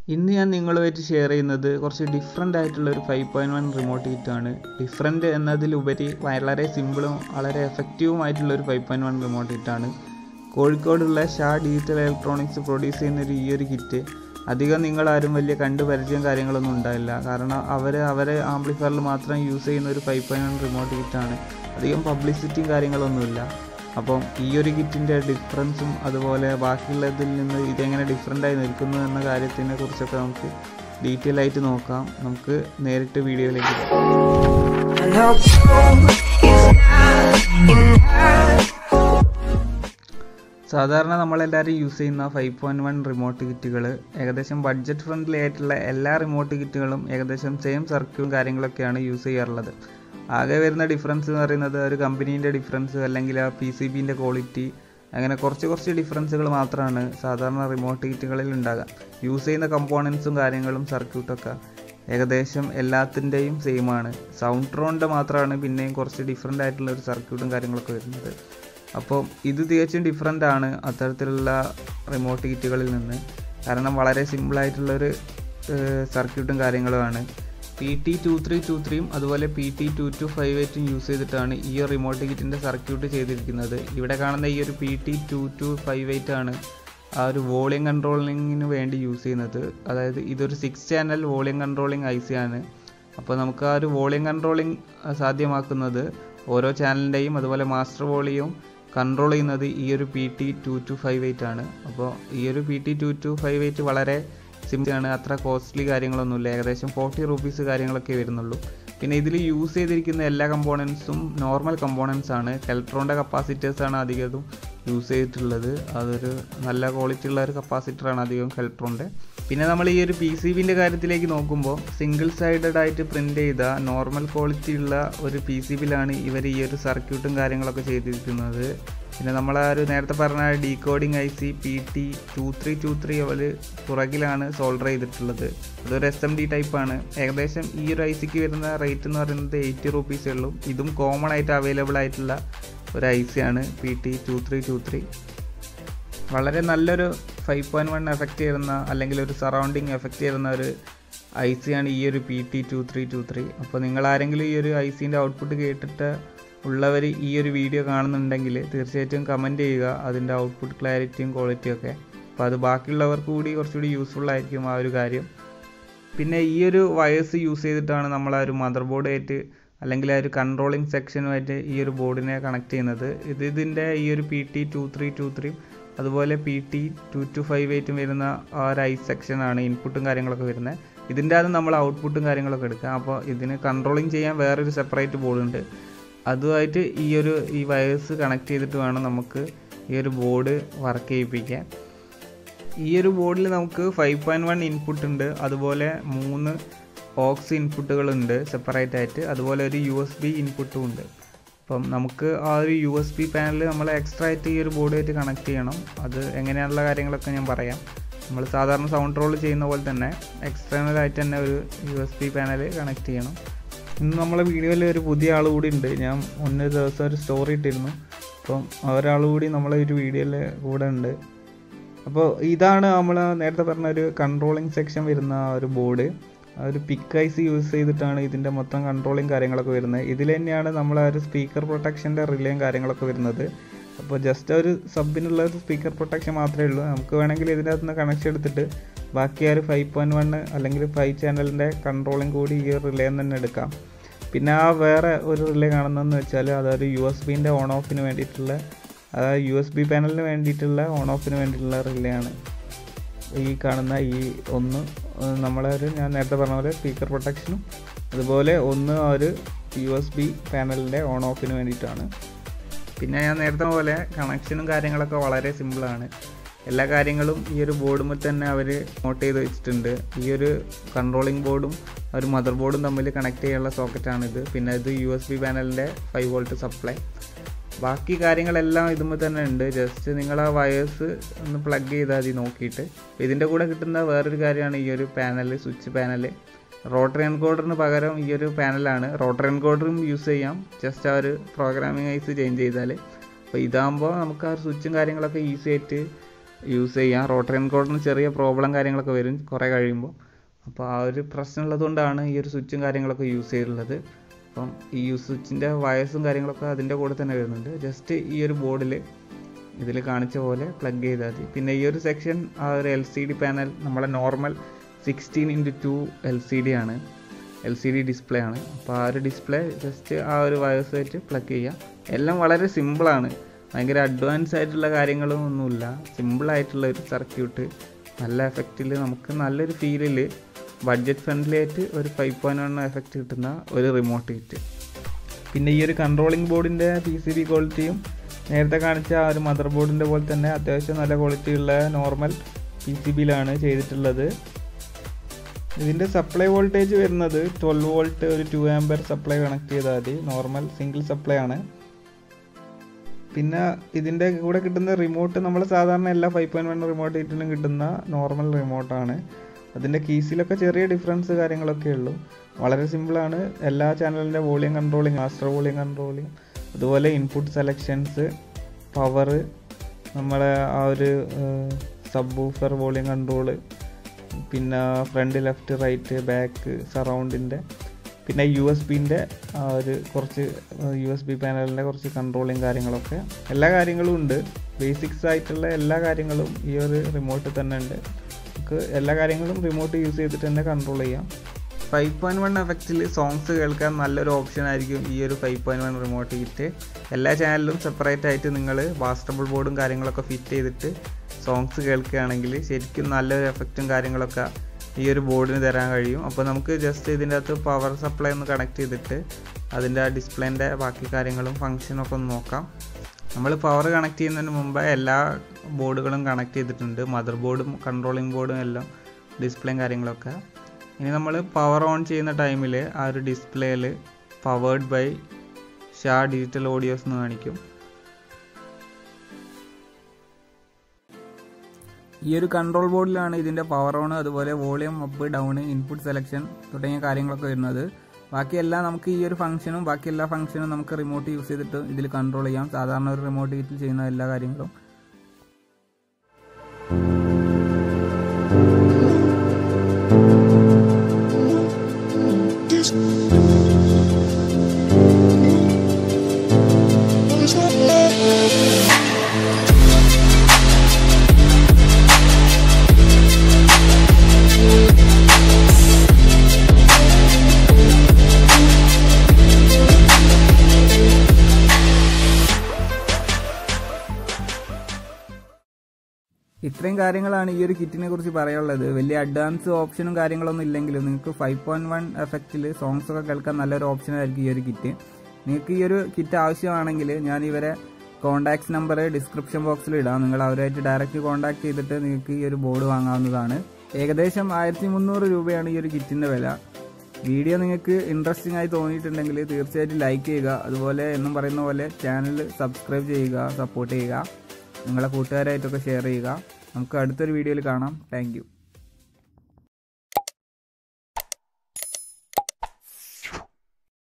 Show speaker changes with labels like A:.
A: ഇന്ന് ഞാൻ നിങ്ങളുമായിട്ട് ഷെയർ ചെയ്യുന്നത് കുറച്ച് ഡിഫറെൻ്റ് ആയിട്ടുള്ളൊരു 5.1 റിമോട്ട് കിറ്റാണ്. ഡിഫറെൻ്റ് എന്നതിലുപരി വളരെ സിമ്പിളും വളരെ എഫക്റ്റീവുമായിട്ടുള്ളൊരു 5.1 റിമോട്ട് കിറ്റാണ്. കോഴിക്കോടുള്ള ഷാ ഡിജിറ്റൽ ഇലക്ട്രോണിക്സ് പ്രൊഡ്യൂസ് ചെയ്യുന്നൊരു ഈ ഒരു കിറ്റ് അധികം നിങ്ങളാരും വലിയ പരിചയം കാര്യങ്ങളൊന്നും ഉണ്ടാവില്ല. കാരണം അവരെ ആംപ്ലിഫയറിൽ മാത്രം യൂസ് ചെയ്യുന്ന ഒരു 5.1 റിമോട്ട് കിറ്റാണ്. അധികം പബ്ലിസിറ്റിയും കാര്യങ്ങളൊന്നുമില്ല. അപ്പം ഈ ഒരു കിറ്റിൻ്റെ ഡിഫറൻസും അതുപോലെ ബാക്കിയുള്ളതിൽ നിന്ന് ഇതെങ്ങനെ ഡിഫറെൻ്റായി നിൽക്കുന്നു എന്ന കാര്യത്തിനെ കുറിച്ചൊക്കെ നമുക്ക് ഡീറ്റെയിൽ ആയിട്ട് നോക്കാം. നമുക്ക് നേരിട്ട് വീഡിയോയിലേക്ക് പോകാം. സാധാരണ നമ്മളെല്ലാവരും യൂസ് ചെയ്യുന്ന 5.1 റിമോട്ട് കിറ്റുകൾ ഏകദേശം ബഡ്ജറ്റ് ഫ്രണ്ട്ലി ആയിട്ടുള്ള എല്ലാ റിമോട്ട് കിറ്റുകളും ഏകദേശം സെയിം സർക്യൂട്ടും കാര്യങ്ങളൊക്കെയാണ് യൂസ് ചെയ്യാറുള്ളത്. ആകെ വരുന്ന ഡിഫറൻസ് എന്ന് പറയുന്നത് ഒരു കമ്പനീൻ്റെ ഡിഫറൻസ് അല്ലെങ്കിൽ ആ PCBൻ്റെ ക്വാളിറ്റി, അങ്ങനെ കുറച്ച് ഡിഫറൻസുകൾ മാത്രമാണ് സാധാരണ റിമോട്ട് കിറ്റുകളിൽ ഉണ്ടാകുക. യൂസ് ചെയ്യുന്ന കമ്പോണൻസും കാര്യങ്ങളും സർക്യൂട്ടൊക്കെ ഏകദേശം എല്ലാത്തിൻ്റെയും സെയിമാണ്. സൗണ്ട് ട്രോണിൻ്റെ മാത്രമാണ് പിന്നെയും കുറച്ച് ഡിഫറെൻ്റ് ആയിട്ടുള്ള ഒരു സർക്യൂട്ടും കാര്യങ്ങളൊക്കെ വരുന്നത്. അപ്പോൾ ഇത് തികച്ചും ഡിഫറെൻ്റ് ആണ് അത്തരത്തിലുള്ള റിമോട്ട് കിറ്റുകളിൽ നിന്ന്. കാരണം വളരെ സിമ്പിളായിട്ടുള്ളൊരു സർക്യൂട്ടും കാര്യങ്ങളുമാണ്. PT2323 അതുപോലെ PT2258 യൂസ് ചെയ്തിട്ടാണ് ഈ ഒരു റിമോട്ട് കിറ്റിൻ്റെ സർക്യൂട്ട് ചെയ്തിരിക്കുന്നത്. ഇവിടെ കാണുന്ന ഈ ഒരു PT2258 ആണ് ആ ഒരു വോളിയം കൺട്രോളിങ്ങിന് വേണ്ടി യൂസ് ചെയ്യുന്നത്. അതായത് ഇതൊരു 6 ചാനൽ വോളിയം കൺട്രോളിങ് IC ആണ്. അപ്പോൾ നമുക്ക് ആ ഒരു വോളിയം കൺട്രോളിങ് സാധ്യമാക്കുന്നത് ഓരോ ചാനലിൻ്റെയും അതുപോലെ മാസ്റ്റർ വോളിയം കൺട്രോൾ ചെയ്യുന്നത് ഈ ഒരു PT2258 ആണ്. അപ്പോൾ ഈ ഒരു PT2258 വളരെ സിമ്പിളാണ്, അത്ര കോസ്റ്റ്ലി കാര്യങ്ങളൊന്നുമില്ല. ഏകദേശം 40 രൂപീസ് കാര്യങ്ങളൊക്കെ വരുന്നുള്ളൂ. പിന്നെ ഇതിൽ യൂസ് ചെയ്തിരിക്കുന്ന എല്ലാ കമ്പോണൻസും നോർമൽ കമ്പോണൻസ് ആണ്. കെൽട്രോണിൻ്റെ കപ്പാസിറ്റേഴ്സാണ് അധികവും യൂസ് ചെയ്തിട്ടുള്ളത്. അതൊരു നല്ല ക്വാളിറ്റി ഉള്ള ഒരു കപ്പാസിറ്ററാണ് അധികം കെൽട്രോണിൻ്റെ. പിന്നെ നമ്മൾ ഈ ഒരു PCBൻ്റെ കാര്യത്തിലേക്ക് നോക്കുമ്പോൾ സിംഗിൾ സൈഡഡ് ആയിട്ട് പ്രിൻ്റ് ചെയ്ത നോർമൽ ക്വാളിറ്റി ഉള്ള ഒരു PCBയിലാണ് ഇവർ ഈ ഒരു സർക്യൂട്ടും കാര്യങ്ങളൊക്കെ ചെയ്തിരിക്കുന്നത്. പിന്നെ നമ്മൾ ആ ഒരു നേരത്തെ പറഞ്ഞ ഡീകോഡിങ് IC PT2323 അവർ പുറകിലാണ് സോൾഡർ ചെയ്തിട്ടുള്ളത്. അതൊരു SMD ടൈപ്പാണ്. ഏകദേശം ഈ ഒരു ICക്ക് വരുന്ന റേറ്റ് എന്ന് പറയുന്നത് 80 രൂപീസേ ഉള്ളൂ. ഇതും കോമൺ ആയിട്ട് അവൈലബിൾ ആയിട്ടുള്ള ഒരു IC ആണ് PT2323. വളരെ നല്ലൊരു 5.1 എഫക്റ്റ് ചെയ്യുന്ന അല്ലെങ്കിൽ ഒരു സറൗണ്ടിങ് എഫക്റ്റ് ചെയ്യുന്ന ഒരു IC ആണ് ഈ ഒരു PT2323. അപ്പോൾ നിങ്ങൾ ആരെങ്കിലും ഈ ഒരു ICൻ്റെ ഔട്ട്പുട്ട് കേട്ടിട്ട് ഉള്ളവർ ഈ ഒരു വീഡിയോ കാണുന്നുണ്ടെങ്കിൽ തീർച്ചയായിട്ടും കമൻറ്റ് ചെയ്യുക അതിൻ്റെ ഔട്ട്പുട്ട് ക്ലാരിറ്റിയും ക്വാളിറ്റിയും ഒക്കെ. അപ്പോൾ അത് ബാക്കിയുള്ളവർക്ക് കൂടി കുറച്ചുകൂടി യൂസ്ഫുൾ ആയിരിക്കും ആ ഒരു കാര്യം. പിന്നെ ഈ ഒരു വയേഴ്സ് യൂസ് ചെയ്തിട്ടാണ് നമ്മൾ ആ ഒരു മദർ ബോർഡായിട്ട് അല്ലെങ്കിൽ ആ ഒരു കൺട്രോളിങ് സെക്ഷനുമായിട്ട് ഈ ഒരു ബോർഡിനെ കണക്ട് ചെയ്യുന്നത്. ഇതിൻ്റെ ഈ ഒരു PT2323 അതുപോലെ PT2258 വരുന്ന ആ ഒരു ഐ സെക്ഷനാണ് ഇൻപുട്ടും കാര്യങ്ങളൊക്കെ വരുന്നത്. ഇതിൻ്റെ അത് നമ്മൾ ഔട്ട്പുട്ടും കാര്യങ്ങളൊക്കെ എടുക്കുക. അപ്പോൾ ഇതിന് കൺട്രോളിങ് ചെയ്യാൻ വേറൊരു സെപ്പറേറ്റ് ബോർഡുണ്ട്. അതുമായിട്ട് ഈ വയേഴ്സ് കണക്ട് ചെയ്തിട്ട് വേണം നമുക്ക് ഈ ഒരു ബോർഡ് വർക്ക് ചെയ്യിപ്പിക്കാൻ. ഈ ഒരു ബോർഡിൽ നമുക്ക് 5.1 ഇൻപുട്ട് ഉണ്ട്, അതുപോലെ 3 ഓക്സ് ഇൻപുട്ടുകളുണ്ട് സെപ്പറേറ്റ് ആയിട്ട്, അതുപോലെ ഒരു USB ഇൻപുട്ടും ഉണ്ട്. അപ്പം നമുക്ക് ആ ഒരു USB പാനൽ നമ്മൾ എക്സ്ട്രാ ആയിട്ട് ഈ ഒരു ബോർഡുമായിട്ട് കണക്ട് ചെയ്യണം. അത് എങ്ങനെയാണുള്ള കാര്യങ്ങളൊക്കെ ഞാൻ പറയാം. നമ്മൾ സാധാരണ സൗണ്ട് റോൾ ചെയ്യുന്ന പോലെ തന്നെ എക്സ്റ്റേണലായിട്ട് തന്നെ ഒരു USB പാനൽ കണക്ട് ചെയ്യണം. ഇന്ന് നമ്മളെ വീഡിയോയിൽ ഒരു പുതിയ ആൾ കൂടി ഉണ്ട്. ഞാൻ മുന്നേ ദിവസം ഒരു സ്റ്റോറി ഇട്ടിരുന്നു. അപ്പം ഒരാൾ കൂടി നമ്മളെ ഒരു വീഡിയോയിൽ കൂടെ ഉണ്ട്. അപ്പോൾ ഇതാണ് നമ്മൾ നേരത്തെ പറഞ്ഞ ഒരു കൺട്രോളിങ് സെക്ഷൻ വരുന്ന ആ ഒരു ബോർഡ്. ആ ഒരു PIC IC യൂസ് ചെയ്തിട്ടാണ് ഇതിൻ്റെ മൊത്തം കൺട്രോളിങ് കാര്യങ്ങളൊക്കെ വരുന്നത്. ഇതിൽ തന്നെയാണ് നമ്മൾ ആ ഒരു സ്പീക്കർ പ്രൊട്ടക്ഷൻ്റെ റിലേയും കാര്യങ്ങളൊക്കെ വരുന്നത്. അപ്പോൾ ജസ്റ്റ് ഒരു സബിനുള്ള ഒരു സ്പീക്കർ പ്രൊട്ടക്ഷൻ മാത്രമേ ഉള്ളൂ. നമുക്ക് വേണമെങ്കിൽ ഇതിനകത്ത് നിന്ന് കണക്ഷൻ എടുത്തിട്ട് ബാക്കി ആ ഒരു 5.1 അല്ലെങ്കിൽ 5 ചാനലിൻ്റെ കൺട്രോളിങ് കൂടി ഈ ഒരു റിലേ തന്നെ എടുക്കാം. പിന്നെ ആ വേറെ ഒരു റിലേ കാണുന്നതെന്ന് വെച്ചാൽ അതൊരു USBൻ്റെ ഓൺ ഓഫിന് വേണ്ടിയിട്ടുള്ള, അതായത് USB പാനലിന് വേണ്ടിയിട്ടുള്ള ഓൺ ഓഫിന് വേണ്ടിയിട്ടുള്ള റിലേ ആണ്. ഈ കാണുന്ന ഈ ഒന്ന് ഞാൻ നേരത്തെ പറഞ്ഞ പോലെ സ്പീക്കർ പ്രൊട്ടക്ഷനും അതുപോലെ ഒന്ന് ആ ഒരു USB പാനലിൻ്റെ ഓൺ ഓഫിന് വേണ്ടിയിട്ടാണ്. പിന്നെ ഞാൻ നേരത്തെ പോലെ കണക്ഷനും കാര്യങ്ങളൊക്കെ വളരെ സിമ്പിളാണ്. എല്ലാ കാര്യങ്ങളും ഈ ഒരു ബോർഡുമ്പോൾ തന്നെ അവർ നോട്ട് ചെയ്ത് വെച്ചിട്ടുണ്ട്. ഈ ഒരു കൺട്രോളിങ് ബോർഡും ഒരു മദർ ബോർഡും തമ്മിൽ കണക്ട് ചെയ്യാനുള്ള സോക്കറ്റാണിത്. പിന്നെ ഇത് USB പാനലിൻ്റെ 5 വോൾട്ട് സപ്ലൈ. ബാക്കി കാര്യങ്ങളെല്ലാം ഇതുമ്പോൾ തന്നെ ഉണ്ട്. ജസ്റ്റ് നിങ്ങൾ ആ വയേഴ്സ് ഒന്ന് പ്ലഗ് ചെയ്താൽ മതി നോക്കിയിട്ട്. ഇതിൻ്റെ കൂടെ കിട്ടുന്ന വേറൊരു കാര്യമാണ് ഈ ഒരു പാനൽ, സ്വിച്ച് പാനൽ. റോട്ടറി എൻകോഡറിന് പകരം ഈ ഒരു പാനലാണ്. റോട്ടറി എൻകോഡറും യൂസ് ചെയ്യാം, ജസ്റ്റ് ആ ഒരു പ്രോഗ്രാമിംഗ് IC ചേഞ്ച് ചെയ്താൽ. അപ്പോൾ ഇതാകുമ്പോൾ നമുക്ക് ആ സ്വിച്ചും കാര്യങ്ങളൊക്കെ ഈസി ആയിട്ട് യൂസ് ചെയ്യാം. റോട്ടറി എൻകോഡറിന് ചെറിയ പ്രോബ്ലം കാര്യങ്ങളൊക്കെ വരും കുറേ കഴിയുമ്പോൾ. അപ്പോൾ ആ ഒരു പ്രശ്നം ഉള്ളതുകൊണ്ടാണ് ഈ ഒരു സ്വിച്ചും കാര്യങ്ങളൊക്കെ യൂസ് ചെയ്തിട്ടുള്ളത്. അപ്പം ഈ സ്വിച്ചിൻ്റെ വയസ്സും കാര്യങ്ങളൊക്കെ അതിൻ്റെ കൂടെ തന്നെ വരുന്നുണ്ട്. ജസ്റ്റ് ഈ ഒരു ബോർഡിൽ ഇതിൽ കാണിച്ച പോലെ പ്ലഗ് ചെയ്താൽ മതി. പിന്നെ ഈ ഒരു സെക്ഷൻ ആ ഒരു LCD പാനൽ നമ്മളെ നോർമൽ 16:2 LCD ആണ്, LCD ഡിസ്പ്ലേ ആണ്. അപ്പോൾ ആ ഒരു ഡിസ്പ്ലേ ജസ്റ്റ് ആ ഒരു വയസ്സ് വെച്ച് പ്ലഗ് ചെയ്യാം. എല്ലാം വളരെ സിമ്പിളാണ്, ഭയങ്കര അഡ്വാൻസ് ആയിട്ടുള്ള കാര്യങ്ങളും ഒന്നുമില്ല. സിമ്പിളായിട്ടുള്ള ഒരു സർക്യൂട്ട്, നല്ല എഫക്റ്റിൽ നമുക്ക് നല്ലൊരു ഫീലിൽ ബഡ്ജറ്റ് ഫ്രണ്ട്ലി ആയിട്ട് ഒരു 5.1 എഫക്റ്റ് കിട്ടുന്ന ഒരു റിമോട്ട് കിറ്റ്. പിന്നെ ഈ ഒരു കൺട്രോളിംഗ് ബോർഡിൻ്റെ PCB ക്വാളിറ്റിയും നേരത്തെ കാണിച്ച ആ ഒരു മദർ ബോർഡിൻ്റെ പോലെ തന്നെ അത്യാവശ്യം നല്ല ക്വാളിറ്റിയുള്ള നോർമൽ PCBയിലാണ് ചെയ്തിട്ടുള്ളത്. ഇതിൻ്റെ സപ്ലൈ വോൾട്ടേജ് വരുന്നത് 12 വോൾട്ട്, ഒരു 2 ആമ്പയർ സപ്ലൈ കണക്ട് ചെയ്താൽ മതി. നോർമൽ സിംഗിൾ സപ്ലൈ ആണ്. പിന്നെ ഇതിൻ്റെ കൂടെ കിട്ടുന്ന റിമോട്ട് നമ്മൾ സാധാരണ എല്ലാ 5.1 റിമോട്ട് കിറ്റിനും കിട്ടുന്ന നോർമൽ റിമോട്ടാണ്. അതിൻ്റെ കീസിലൊക്കെ ചെറിയ ഡിഫറൻസ് കാര്യങ്ങളൊക്കെ ഉള്ളൂ. വളരെ സിമ്പിളാണ്. എല്ലാ ചാനലിൻ്റെ volume controlling, master volume controlling, അതുപോലെ ഇൻപുട്ട് സെലക്ഷൻസ്, പവർ, നമ്മളെ ആ ഒരു സബ് വൂഫർ വോളിയം കൺട്രോള്, പിന്നെ ഫ്രണ്ട്, ലെഫ്റ്റ്, റൈറ്റ്, ബാക്ക്, സറൗണ്ടിൻ്റെ, പിന്നെ USB-ൻ്റെ ആ ഒരു കുറച്ച് USB പാനലിൻ്റെ കുറച്ച് കൺട്രോളിങ് കാര്യങ്ങളൊക്കെ, എല്ലാ കാര്യങ്ങളും ഉണ്ട്. ബേസിക്സ് ആയിട്ടുള്ള എല്ലാ കാര്യങ്ങളും ഈ ഒരു റിമോട്ടിൽ തന്നെ ഉണ്ട്. നമുക്ക് എല്ലാ കാര്യങ്ങളും റിമോട്ട് യൂസ് ചെയ്തിട്ട് തന്നെ കൺട്രോൾ ചെയ്യാം. 5.1 എഫക്റ്റിൽ സോങ്സ് കേൾക്കാൻ നല്ലൊരു ഓപ്ഷൻ ആയിരിക്കും ഈ ഒരു 5.1 റിമോട്ട് കിറ്റ്. എല്ലാ ചാനലിലും സെപ്പറേറ്റ് ആയിട്ട് നിങ്ങൾ വാസ്റ്റബിൾ ബോർഡും കാര്യങ്ങളൊക്കെ ഫിറ്റ് ചെയ്തിട്ട് സോങ്സ് കേൾക്കുകയാണെങ്കിൽ ശരിക്കും നല്ലൊരു എഫക്റ്റും കാര്യങ്ങളൊക്കെ ഈ ഒരു ബോർഡിന് തരാൻ കഴിയും. അപ്പോൾ നമുക്ക് ജസ്റ്റ് ഇതിൻ്റെ അകത്ത് പവർ സപ്ലൈ ഒന്ന് കണക്ട് ചെയ്തിട്ട് അതിൻ്റെ ഡിസ്പ്ലേൻ്റെ ബാക്കി കാര്യങ്ങളും ഫങ്ഷനൊക്കെ ഒന്ന് നോക്കാം. നമ്മൾ പവർ കണക്ട് ചെയ്യുന്നതിന് മുമ്പ് എല്ലാ ബോർഡുകളും കണക്ട് ചെയ്തിട്ടുണ്ട്, മദർ ബോർഡും കൺട്രോളിംഗ് ബോർഡും എല്ലാം, ഡിസ്പ്ലേയും കാര്യങ്ങളൊക്കെ. ഇനി നമ്മൾ പവർ ഓൺ ചെയ്യുന്ന ടൈമിൽ ആ ഒരു ഡിസ്പ്ലേയിൽ powered by SHA digital audios എന്ന് കാണിക്കും. ഈ ഒരു കൺട്രോൾ ബോർഡിലാണ് ഇതിൻ്റെ പവർ ഓൺ, അതുപോലെ volume up, down, input selection തുടങ്ങിയ കാര്യങ്ങളൊക്കെ വരുന്നത്. ബാക്കിയെല്ലാം നമുക്ക് ഈ ഒരു ഫംഗ്ഷനും ബാക്കി എല്ലാ ഫംഗ്ഷനും നമുക്ക് റിമോട്ട് യൂസ് ചെയ്തിട്ട് ഇതിൽ കൺട്രോൾ ചെയ്യാം. സാധാരണ ഒരു റിമോട്ട് കിറ്റിൽ ചെയ്യുന്ന എല്ലാ കാര്യങ്ങളും. ഇത്രയും കാര്യങ്ങളാണ് ഈ ഒരു കിറ്റിനെ കുറിച്ച് പറയാനുള്ളത്. വലിയ അഡ്വാൻസ് ഓപ്ഷനും കാര്യങ്ങളൊന്നും ഇല്ലെങ്കിലും നിങ്ങൾക്ക് 5.1 എഫക്റ്റിൽ സോങ്സ് ഒക്കെ കേൾക്കാൻ നല്ലൊരു ഓപ്ഷനായിരിക്കും ഈ ഒരു കിറ്റ്. നിങ്ങൾക്ക് ഈ ഒരു കിറ്റ് ആവശ്യമാണെങ്കിൽ ഞാൻ ഇവരെ കോൺടാക്ട്സ് നമ്പർ ഡിസ്ക്രിപ്ഷൻ ബോക്സിൽ ഇടാം. നിങ്ങൾ അവരുമായിട്ട് ഡയറക്റ്റ് കോൺടാക്ട് ചെയ്തിട്ട് നിങ്ങൾക്ക് ഈ ഒരു ബോർഡ് വാങ്ങാവുന്നതാണ്. ഏകദേശം 1300 രൂപയാണ് ഈ ഒരു കിറ്റിൻ്റെ വില. വീഡിയോ നിങ്ങൾക്ക് ഇൻട്രസ്റ്റിംഗ് ആയി തോന്നിയിട്ടുണ്ടെങ്കിൽ തീർച്ചയായിട്ടും ലൈക്ക് ചെയ്യുക. അതുപോലെ എന്നും പറയുന്ന പോലെ ചാനൽ സബ്സ്ക്രൈബ് ചെയ്യുക, സപ്പോർട്ട് ചെയ്യുക, നിങ്ങളെ കൂട്ടുകാരായിട്ടൊക്കെ ഷെയർ ചെയ്യുക. നമുക്ക് അടുത്തൊരു വീഡിയോയിൽ കാണാം. Thank U.